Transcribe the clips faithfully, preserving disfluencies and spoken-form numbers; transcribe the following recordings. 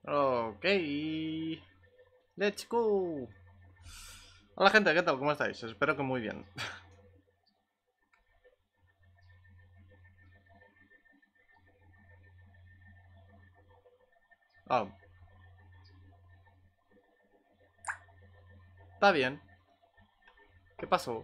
Ok. Let's go. Hola gente, ¿qué tal? ¿Cómo estáis? Espero que muy bien. Oh. Está bien. ¿Qué pasó?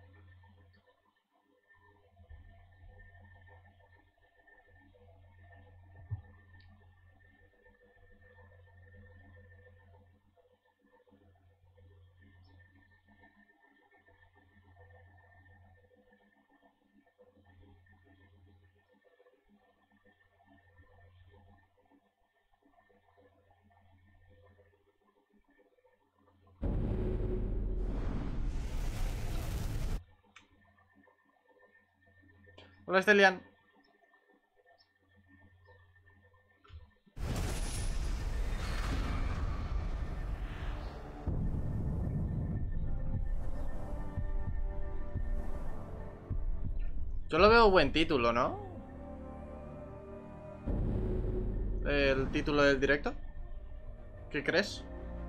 Hola, Stelian. Yo lo veo buen título, ¿no? El título del directo. ¿Qué crees?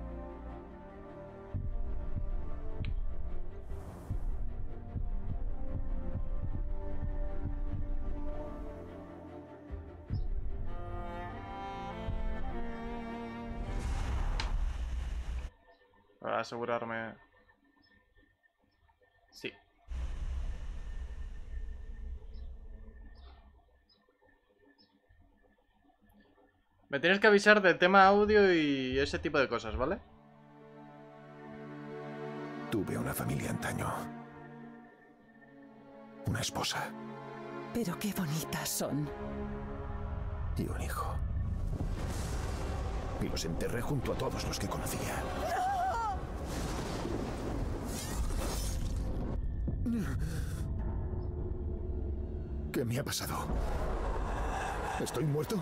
Para asegurarme. Sí. Me tienes que avisar del tema audio y ese tipo de cosas, ¿vale? Tuve una familia antaño. Una esposa. Pero qué bonitas son. Y un hijo. Y los enterré junto a todos los que conocía. ¿Qué me ha pasado? ¿Estoy muerto?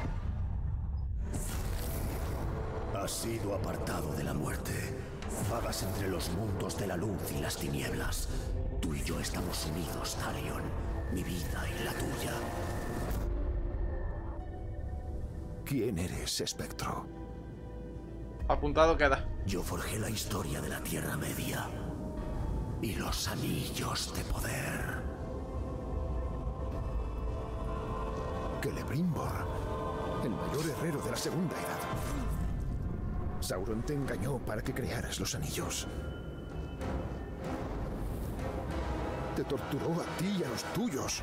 Has sido apartado de la muerte. Vagas entre los mundos de la luz y las tinieblas. Tú y yo estamos unidos, Talion. Mi vida y la tuya. ¿Quién eres, espectro? Apuntado queda. Yo forjé la historia de la Tierra Media. Y los anillos de poder. Celebrimbor, el mayor herrero de la Segunda Edad. Sauron te engañó para que crearas los anillos. Te torturó a ti y a los tuyos.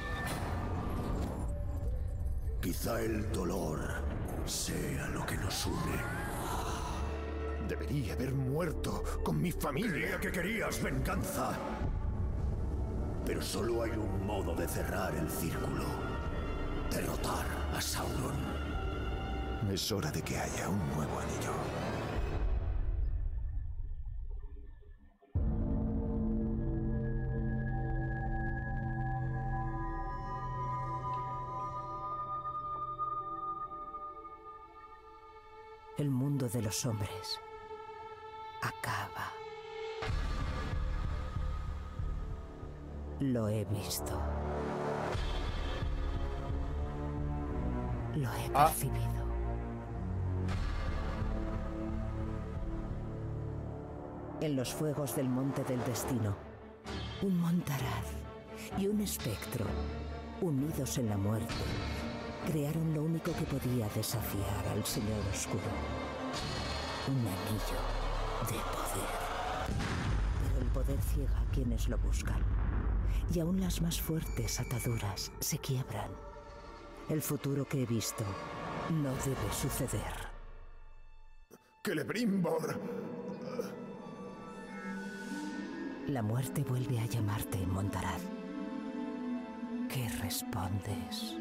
Quizá el dolor sea lo que nos une. Debería haber muerto con mi familia. Creía que querías venganza. Pero solo hay un modo de cerrar el círculo. Derrotar a Sauron. Es hora de que haya un nuevo anillo. El mundo de los hombres acaba. Lo he visto. Lo he Ah. percibido. En los fuegos del Monte del Destino, un Montaraz y un espectro, unidos en la muerte, crearon lo único que podía desafiar al Señor Oscuro. Un anillo de poder. Pero el poder ciega a quienes lo buscan. Y aún las más fuertes ataduras se quiebran. El futuro que he visto no debe suceder. ¡Celebrimbor! La muerte vuelve a llamarte, Montaraz. ¿Qué respondes?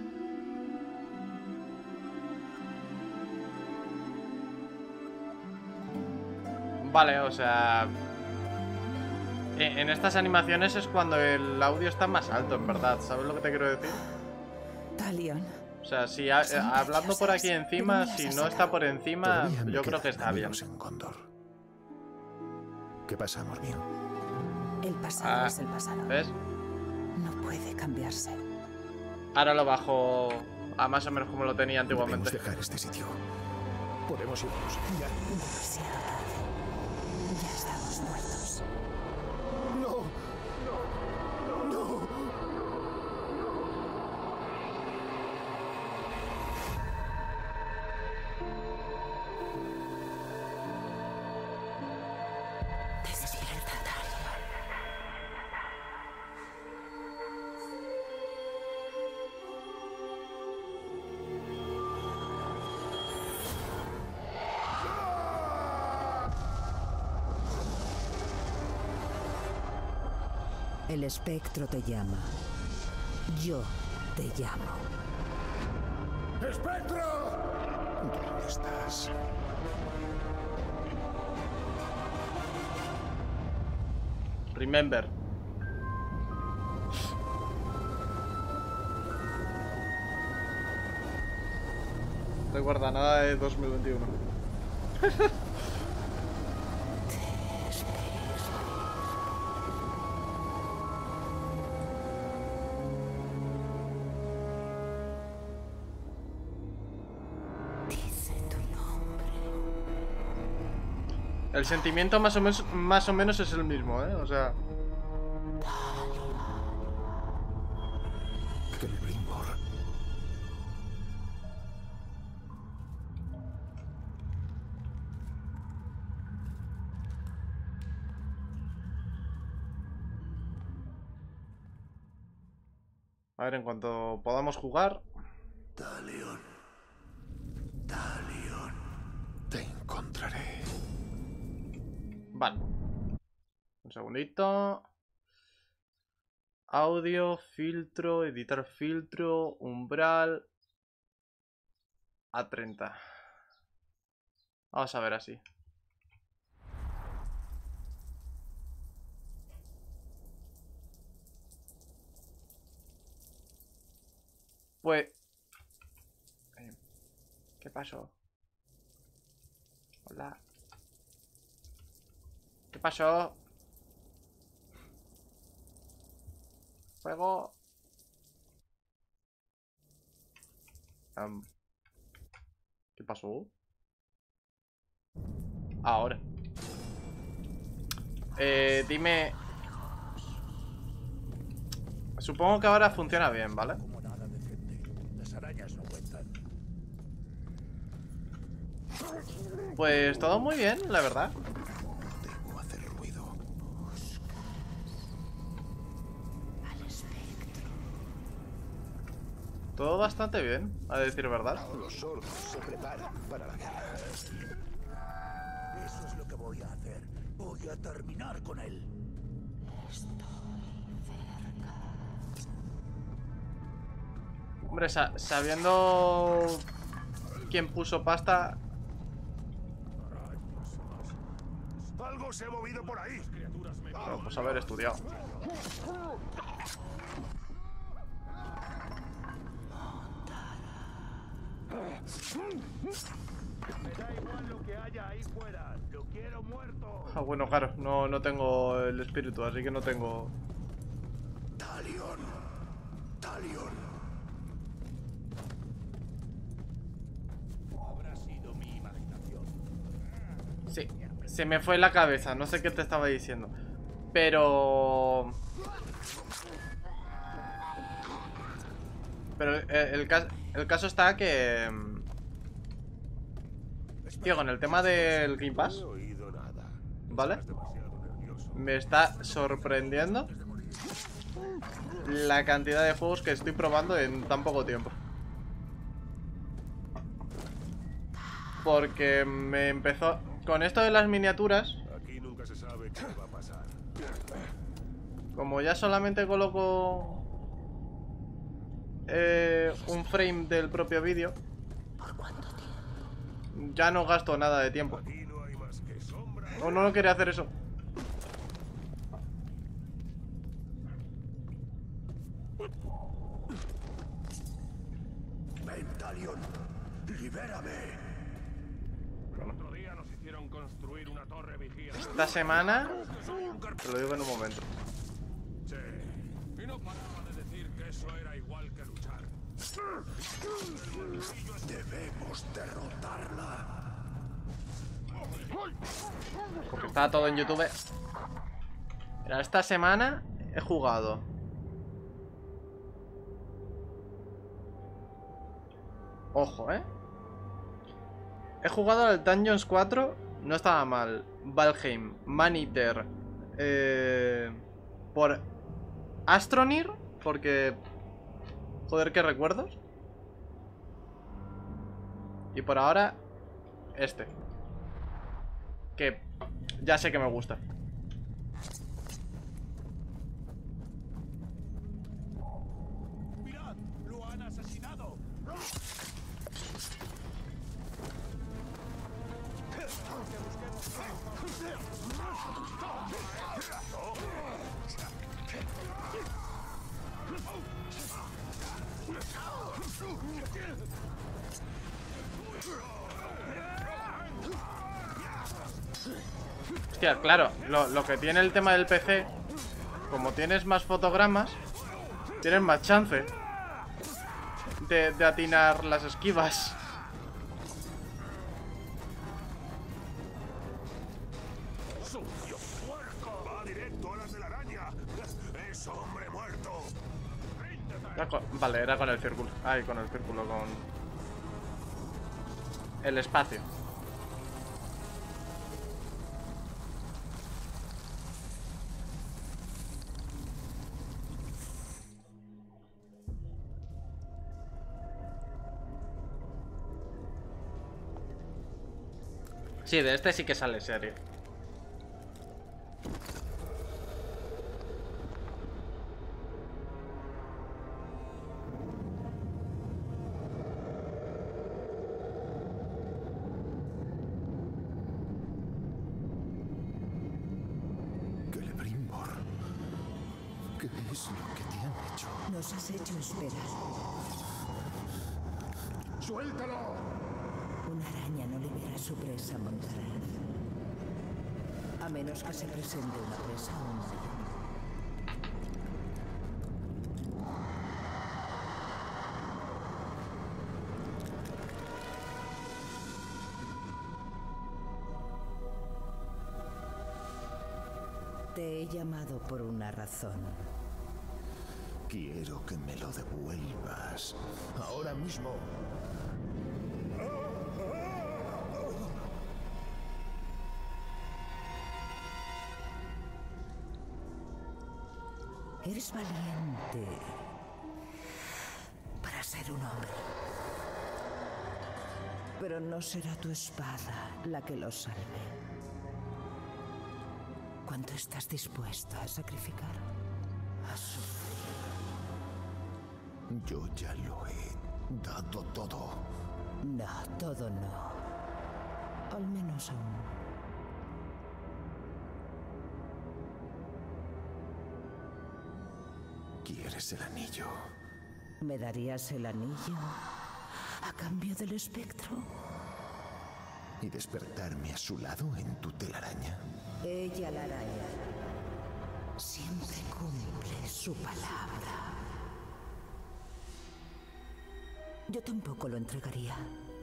Vale, o sea... En, en estas animaciones es cuando el audio está más alto, en verdad. ¿Sabes lo que te quiero decir? Talion. O sea, si ha- eh, hablando por aquí encima, si no está por encima, Todavía me yo creo que quedan está bien. amigos en Gondor. ¿Qué pasa, amor mío? El pasado Ah, es el pasado. ¿ves? No puede cambiarse. Ahora lo bajo a más o menos como lo tenía Debemos antiguamente. dejar este sitio. Podemos irnos. Ya. Demasiado tarde. Ya estamos muertos. ¡No! ¡No! ¡No! Despierta, Talion. El espectro te llama. Yo te llamo. ¡Espectro! ¿Dónde estás? Remember. Recuerda, nada de dos mil veintiuno. Dice tu nombre. El sentimiento más o menos, más o menos es el mismo, ¿eh? O sea... Celebrimbor. A ver, en cuanto podamos jugar... Talion. Talion. Te encontraré. Vale. Un segundito. Audio, filtro, editar filtro, umbral. A treinta. Vamos a ver así. Pues... eh, ¿Qué pasó? Hola. ¿Qué pasó? Juego. Um, ¿Qué pasó? Ahora. Eh, dime. Supongo que ahora funciona bien, ¿vale? Como nada decente. Las arañas no cuentan. Pues todo muy bien, la verdad. Debo hacer ruido. Al espectro. Todo bastante bien, a decir verdad. Los sordos se preparan para la guerra. Eso es lo que voy a hacer. Voy a terminar con él. Hombre, sa sabiendo quién puso pasta. Algo se ha movido por ahí. Bueno, pues haber estudiado. Me da igual lo que haya ahí fuera. Lo quiero muerto. Ah, bueno, claro, no, no tengo el espíritu, así que no tengo... Talion. Talion. Habrá sido mi imaginación. Sí, se me fue la cabeza, no sé qué te estaba diciendo. Pero... Pero el, el, cas el caso está que... Tío, con el tema del Game Pass, ¿vale? Me está sorprendiendo la cantidad de juegos que estoy probando en tan poco tiempo. Porque me empezó... Con esto de las miniaturas, Aquí nunca se sabe qué va a pasar. como ya solamente coloco eh, un frame del propio vídeo, ya no gasto nada de tiempo. Aquí no hay más que sombra. O no, no quería hacer eso. Ven, Talion. Libérame. Otro día nos hicieron construir una torre vigía. Esta semana, te lo digo en un momento. Sí. Y no paraba de decir que eso era igual que luchar. Debemos derrotarla. porque estaba todo en YouTube. Mira, esta semana he jugado Ojo, eh He jugado al Dungeons cuatro. No estaba mal. Valheim, Maneater, eh, por Astronir, porque joder, qué recuerdos. Y por ahora este, que ya sé que me gusta. ¡Mirad! ¡Lo han asesinado! Hostia, claro, lo, lo que tiene el tema del P C, como tienes más fotogramas, tienes más chance de, de atinar las esquivas. ¡Sucio puerco! ¡Va directo a las de la araña! ¡Es hombre muerto! Era con- vale, era con el círculo. Ay, con el círculo, con el espacio. Sí, de este sí que sale serio. Celebrimbor. ¿Qué es lo que te han hecho? Nos has hecho esperar. ¡Suéltalo! Una araña no libera a su presa, Montaraz. A menos que se presente una presa aún mayor. Te he llamado por una razón. Quiero que me lo devuelvas. Ahora mismo. Eres valiente para ser un hombre. Pero no será tu espada la que lo salve. ¿Cuánto estás dispuesto a sacrificar? A sufrir. Yo ya lo he dado todo. No, todo no. Al menos aún. ¿Quieres el anillo? ¿Me darías el anillo a cambio del espectro? ¿Y despertarme a su lado en tu telaraña? Ella, la araña, siempre cumple su palabra. Yo tampoco lo entregaría.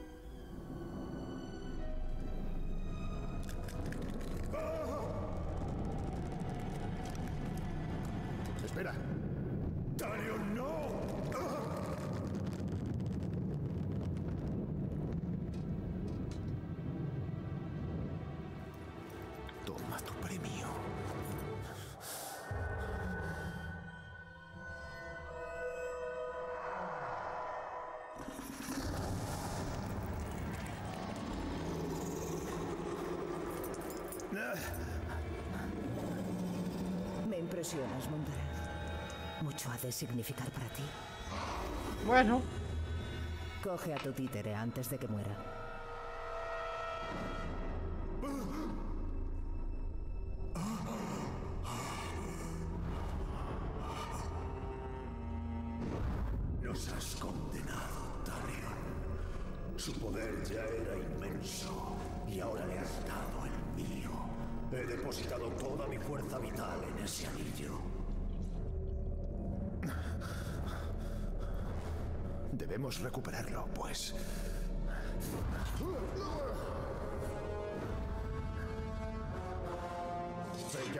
Espera. ¡Talion, no! Toma tu premio. Me impresionas, Montaraz. Mucho ha de significar para ti. Bueno, Coge a tu títere antes de que muera. Nos has condenado, Talion. Su poder ya era inmenso y ahora le has dado el mío. He depositado toda mi fuerza vital en ese anillo. Debemos recuperarlo, pues.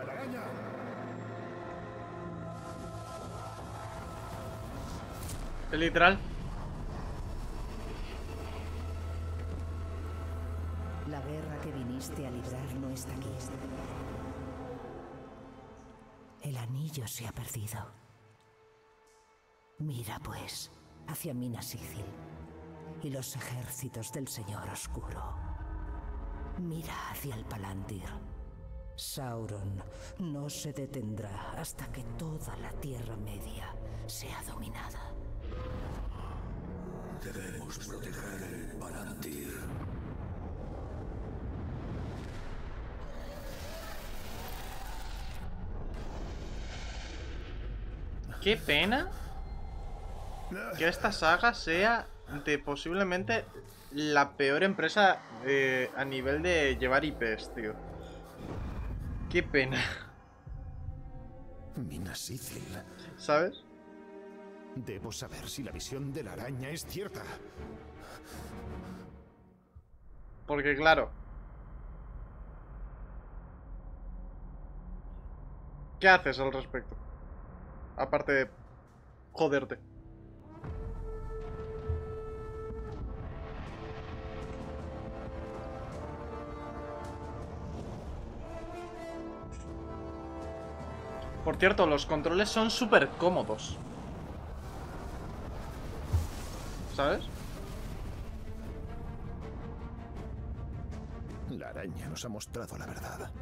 a la araña! Es literal. La guerra que viniste a librar no está aquí. El anillo se ha perdido. Mira, pues, hacia Minas Ithil y los ejércitos del Señor Oscuro. Mira hacia el Palantir. Sauron no se detendrá hasta que toda la Tierra Media sea dominada. Debemos proteger el Palantir. Qué pena que esta saga sea de posiblemente la peor empresa eh, a nivel de llevar I Pes, tío. Qué pena. Minas Ithil. ¿Sabes? Debo saber si la visión de la araña es cierta. Porque claro, ¿qué haces al respecto? Aparte de joderte. Por cierto, los controles son súper cómodos. ¿Sabes? La araña nos ha mostrado la verdad.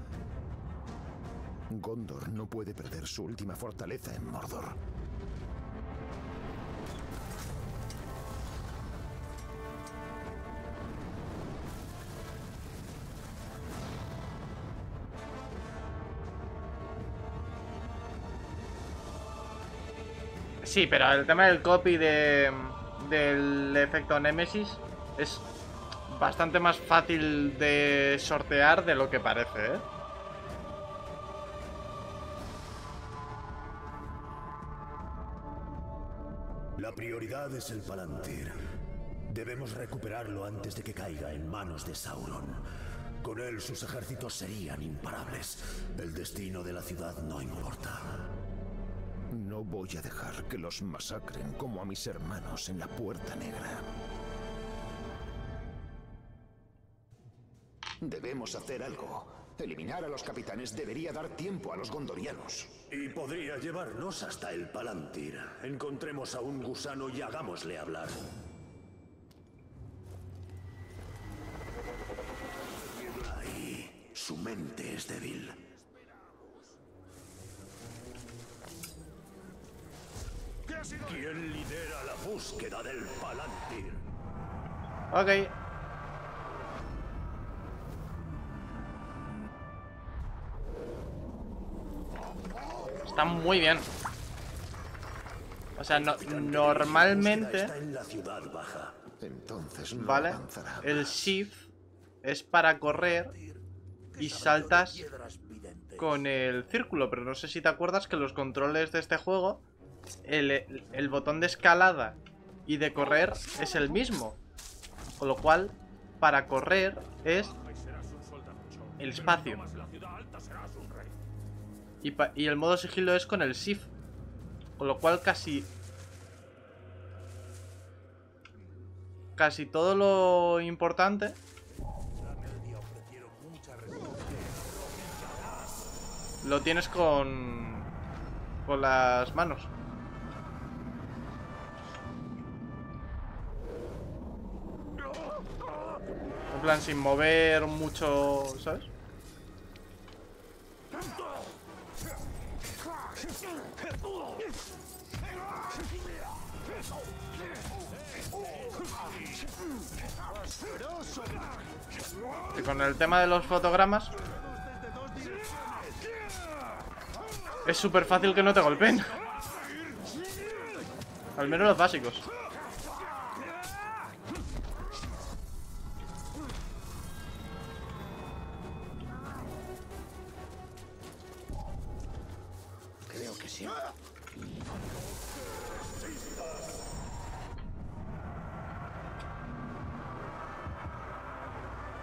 Gondor no puede perder su última fortaleza en Mordor. Sí, pero el tema del copy de, del efecto Nemesis es bastante más fácil de sortear de lo que parece, ¿eh? La prioridad es el Palantir. Debemos recuperarlo antes de que caiga en manos de Sauron. Con él sus ejércitos serían imparables. El destino de la ciudad no importa. No voy a dejar que los masacren como a mis hermanos en la Puerta Negra. Debemos hacer algo. Eliminar a los capitanes debería dar tiempo a los gondorianos. Y podría llevarnos hasta el Palantir. Encontremos a un gusano y hagámosle hablar. Ahí, su mente es débil. ¿Quién lidera la búsqueda del Palantir? Ok. Está muy bien. O sea, no, normalmente, Está en la ciudad baja. Entonces no ¿vale? avanzará. El shift es para correr y saltas con el círculo, pero no sé si te acuerdas que los controles de este juego, el, el botón de escalada y de correr es el mismo. Con lo cual, para correr es el espacio. Y, pa y el modo sigilo es con el shift. Con lo cual casi... Casi todo lo importante lo tienes con... Con las manos. En plan, sin mover mucho, ¿sabes? Y con el tema de los fotogramas es súper fácil que no te golpeen. Al menos los básicos. Creo que sí.